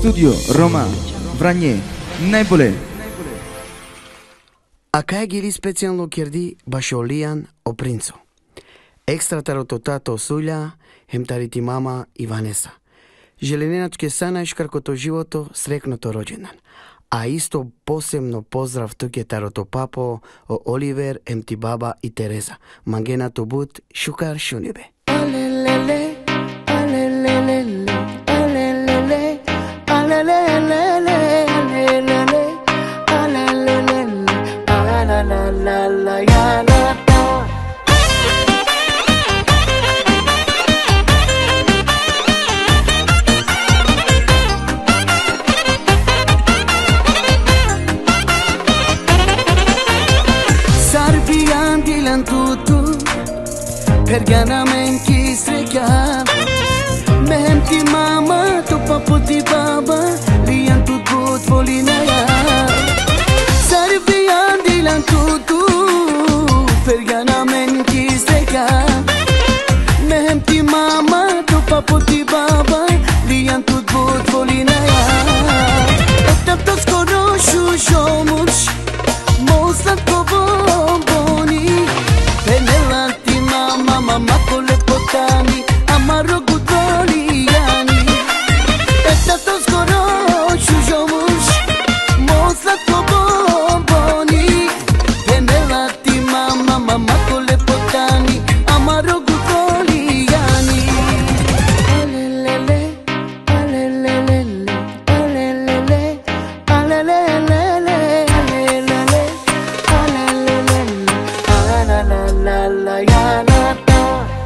Studio Roma, Vranje, najbolje. A kaj gili specijalno kjerdi bašolijan o princu? Ekstra tarototато Sulja, hemtariti mama i Vanesa. Želenenačke sana iškarkoto životo sreknuto rođendan. A isto posebno pozdrav tuke taroto papo o Oliver, emti baba i Teresa. Mangena to but šukar šunibe. Alelele, alelele, alelele, alelele, alelele, alelele, alalalala, yalata. Sarbian dilan tutu Pergana men ki strekan Mehem ti mama to papo ti baba Lian tut but volinaya Sarbian dilan tutu Pergana men ki strekan Mehem ti mama to papo ti baba Lian tut but volinaya Etap to skoro shusho much Mosat ko bomboni Penelanti mama makole potani Amaro gudoliani Eta to skoro shujomush Mosat ko bomboni Penelanti mama makole potani Amaro gudoliani Alelele, alelele, alelele, alelele la yalata.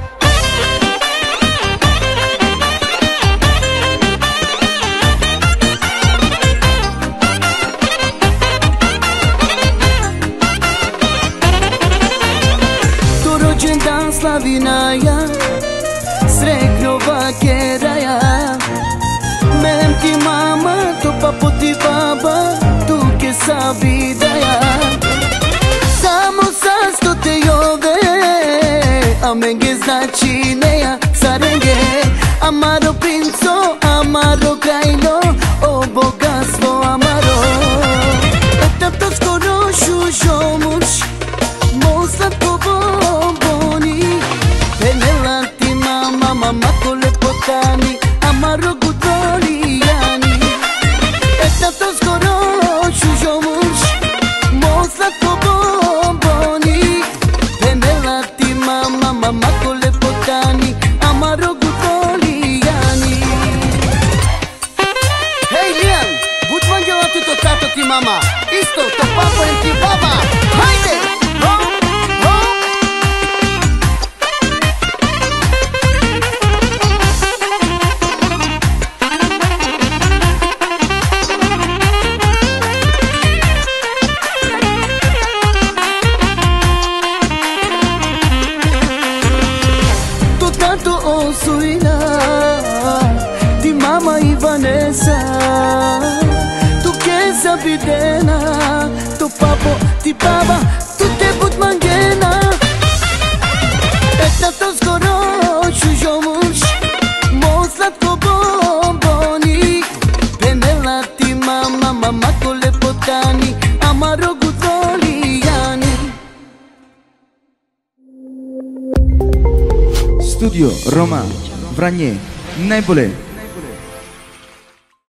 To rođendan slavinaja Sreknova keraja Mem ti mama To papo ti baba Tuke sabidaja Samo sasto te jove Amenge znači neja sarenge Amaro princo, amaro krajno O bogatstvo amaro Etap to skoro šušo muč Mosat ko bomboni Penelanti mama mako lepotani Amaro gudolijani Etap to skoro šušo muč Mosat ko bomboni Penelanti mama mako lepotani Amaro gudolijani Hej Lian, bud manjela ti to tato ti mama Isto, to papo em ti baba Hajde! Ho, ho! To tato Sulja Ti mama i Vanesa Tu che sabidena Tu papo, ti baba Tu te bud mangena Eta to skoro shujomush Mosat ko bomboni Penelanti mama mako lepotani Amaro gudolijani Studio Roma, Vranje, najbolje.